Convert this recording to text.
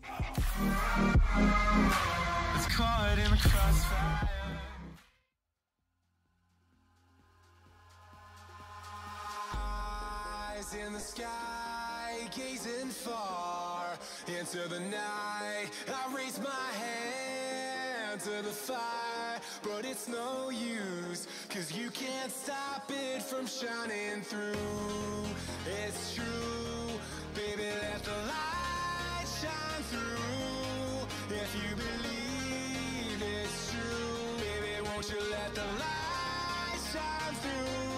It's caught in the crossfire. Eyes in the sky, gazing far into the night. I raise my hand to the fire, but it's no use, 'cause you can't stop it from shining through. It's true, baby, let the light shine through. If you believe it's true, baby, won't you let the light shine through?